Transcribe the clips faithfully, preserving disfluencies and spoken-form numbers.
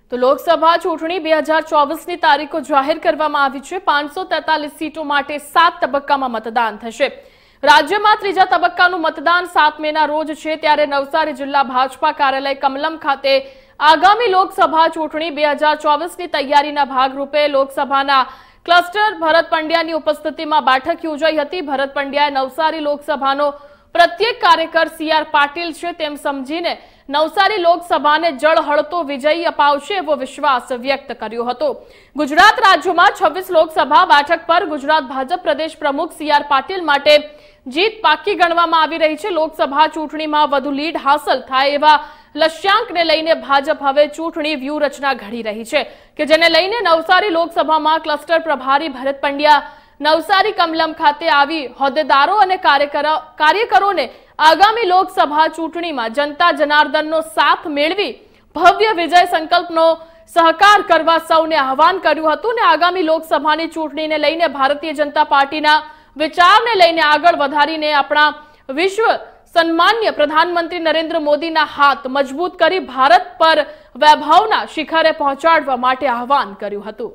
તો લોકસભા ચૂંટણી બે હજાર ચોવીસની તારીખો જાહેર કરવામાં આવી છે। પાંચસો તેતાલીસ સીટો માટે સાત તબક્કામાં મતદાન થશે। રાજ્યમાં ત્રીજા તબક્કાનું મતદાન સાત મેના રોજ છે। ત્યારે નવસારી જિલ્લા ભાજપા કાર્યાલય કમલમ ખાતે આગામી લોકસભા ચૂંટણી બે હજાર ચોવીસની તૈયારીના ભાગરૂપે લોકસભાના ક્લસ્ટર ભરત પંડ્યાની ઉપસ્થિતિમાં બેઠક યોજાઈ હતી। ભરત પંડ્યાએ નવસારી લોકસભાનો પ્રત્યેક કાર્યકર સી આર પાટીલ છે તેમ સમજીને નવસારી લોકસભાને જળહળતો વિજય અપાવશે એવો વિશ્વાસ વ્યક્ત કર્યો હતો। ગુજરાત રાજ્યમાં છવ્વીસ લોકસભા બેઠક પર ગુજરાત ભાજપ પ્રદેશ પ્રમુખ સી આર પાટીલ માટે જીત પાકી ગણવામાં આવી રહી છે। લોકસભા ચૂંટણીમાં વધુ લીડ હાંસલ થાય એવા લક્ષ્યાંકને લઈને ભાજપ હવે ચૂંટણી વ્યૂહરચના ઘડી રહી છે કે જેને લઈને નવસારી લોકસભામાં ક્લસ્ટર પ્રભારી ભરત પંડ્યા નવસારી કમલમ ખાતે આવી હોદ્દેદારો અને કાર્યકરોને આગામી લોકસભા ચૂંટણીમાં જનતા જનાર્દનનો સાથ મેળવી ભવ્ય વિજય સંકલ્પનો સહકાર કરવા સૌને આહવાન કર્યું હતું અને આગામી લોકસભાની ચૂંટણીને લઈને ભારતીય જનતા પાર્ટીના વિચારને લઈને આગળ વધારીને આપણા વિશ્વ સન્માન્ય પ્રધાનમંત્રી નરેન્દ્ર મોદીના હાથ મજબૂત કરી ભારત પર વૈભવના શિખરે પહોંચાડવા માટે આહવાન કર્યું હતું।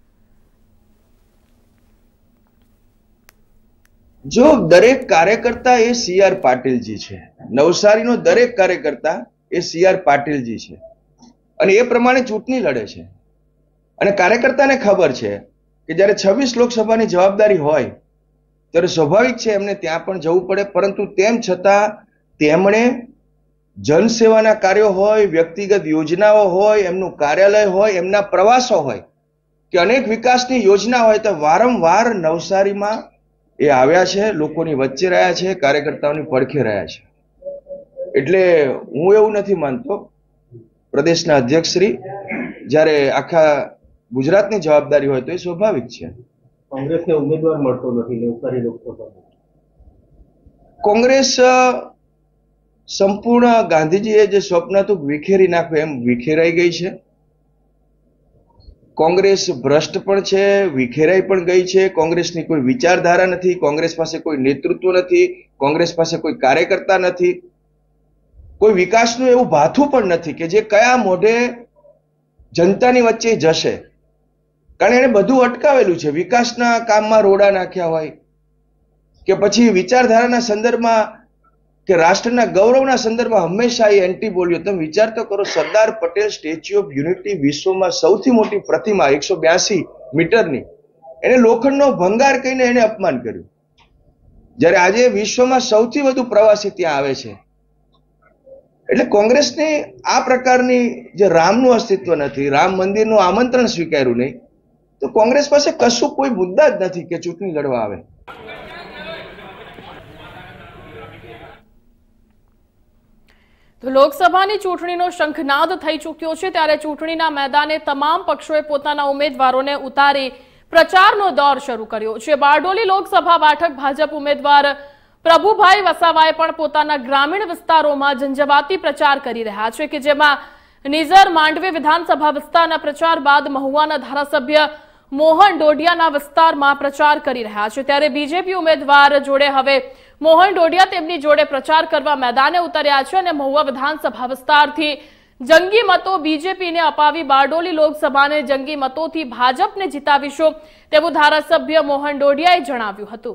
जो दरेक कार्यकर्ता ए सी आर पाटील जी छे, नवसारी नो दरेक कार्यकर्ता ए सी आर पाटील जी छे अने ए प्रमाणे चूंटणी लड़े छे अने कार्यकर्ताने खबर छे के ज्यारे छब्बीस लोकसभानी जवाबदारी होय त्यारे स्वाभाविक छे एमने त्यां पण जवुं पड़े, परंतु तेम छतां तेमणे जनसेवाना कार्यो होय, व्यक्तिगत योजनाओ होय, एमनुं कार्यालय होय, एमना प्रवासो होय के अनेक विकासनी योजना होय तो वारंवार नवसारीमां એ આવ્યા છે, લોકોની વચ્ચે રહ્યા છે, કાર્યકર્તાઓની પડખે રહ્યા છે। એટલે હું એવું નથી માનતો પ્રદેશના અધ્યક્ષ શ્રી જ્યારે આખા ગુજરાતની જવાબદારી હોય તો એ સ્વાભાવિક છે। કોંગ્રેસને ઉમેદવાર મળતો નથી નવસારી લોકસભામાં। કોંગ્રેસ સંપૂર્ણ ગાંધીજીએ જે સ્વપ્ન હતું વિખેરી નાખવું એમ વિખેરાઈ ગઈ છે। કોંગ્રેસ ભ્રષ્ટ પણ છે, વિખેરાઈ પણ ગઈ છે। કોંગ્રેસની કોઈ વિચારધારા નથી, કોંગ્રેસ પાસે કોઈ નેતૃત્વ નથી, કોંગ્રેસ પાસે કોઈ કાર્યકર્તા નથી, કોઈ વિકાસનું એવું ભાથું પણ નથી કે જે કયા મોઢે જનતાની વચ્ચે જશે, કારણ એને બધું અટકાવેલું છે। વિકાસના કામમાં રોડા નાખ્યા હોય કે પછી વિચારધારાના સંદર્ભમાં કે રાષ્ટ્રના ગૌરવના સંદર્ભમાં હંમેશા એ એન્ટી બોલ્યો। તમે વિચાર તો કરો, Sardar Patel statue of unity વિશ્વમાં સૌથી મોટી પ્રતિમા એકસો બ્યાસી મીટરની, એને લોખંડનો ભંગાર કહીને એને અપમાન કર્યું, જ્યારે આજે વિશ્વમાં સૌથી વધુ પ્રવાસી ત્યાં આવે છે। એટલે કોંગ્રેસને આ પ્રકારની જે રામનું અસ્તિત્વ નથી, રામ મંદિરનું આમંત્રણ સ્વીકાર્યું નહીં, તો કોંગ્રેસ પાસે કશું કોઈ મુદ્દા જ નથી કે ચૂંટણી લડવા આવે। તો લોકસભાની ચૂંટણીનો શંખનાદ થઈ ચૂક્યો છે ત્યારે ચૂંટણીના મેદાને તમામ પક્ષોએ પોતાના ઉમેદવારોને ઉતારી પ્રચારનો દોર શરૂ કર્યો છે। બારડોલી લોકસભા બેઠક ભાજપ ઉમેદવાર પ્રભુભાઈ વસાવાએ પણ પોતાના ગ્રામીણ વિસ્તારોમાં ઝંઝાવાતી પ્રચાર કરી રહ્યા છે કે જેમાં નિઝર માંડવી વિધાનસભા વિસ્તારના પ્રચાર બાદ મહુવાના ધારાસભ્ય મોહન ડોડિયાના વિસ્તારમાં પ્રચાર કરી રહ્યા છે। ત્યારે બીજેપી ઉમેદવાર જોડે હવે મોહન ડોડિયા તેમની જોડે પ્રચાર કરવા મેદાને ઉતર્યા છે અને મહુવા વિધાનસભા વિસ્તારથી જંગી મતો બીજેપીને અપાવી બારડોલી લોકસભાને જંગી મતોથી ભાજપને જીતાવીશું તેવું ધારાસભ્ય મોહન ડોડિયાએ જણાવ્યું હતું।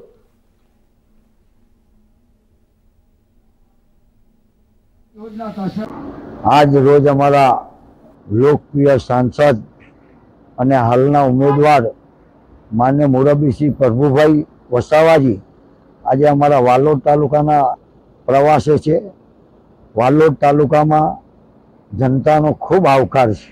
આજ રોજ અમારા લોકપ્રિય સાંસદ અને હાલના ઉમેદવાર માન્ય મોરબીસિંહ પ્રભુભાઈ વસાવાજી આજે અમારા વાલોડ તાલુકાના પ્રવાસે છે। વાલોડ તાલુકામાં જનતાનો ખૂબ આવકાર છે।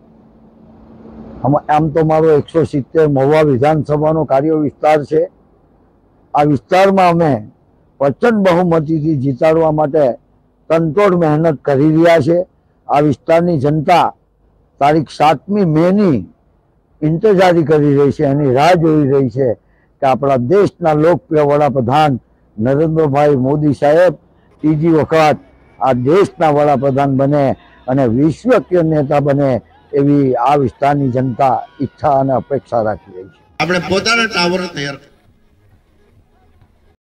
આમ તો મારો એકસો સિત્તેર મહુવા વિધાનસભાનો કાર્ય વિસ્તાર છે। આ વિસ્તારમાં અમે પ્રચંડ બહુમતીથી જીતાડવા માટે તનતોડ મહેનત કરી રહ્યા છે। આ વિસ્તારની જનતા તારીખ સાતમી મેની इंतजारी करी रही है, एनी राह जोई रही है कि अपना देशना लोकप्रिय वडाप्रधान नरेंद्र भाई मोदी साहेब तीजी वखत आ देशना वडाप्रधान बने अने विश्वकीय नेता बने एवी आ विस्तारनी जनता इच्छा अने अपेक्षा राखी रही है। આપણે પોતાના ટાવર તૈયાર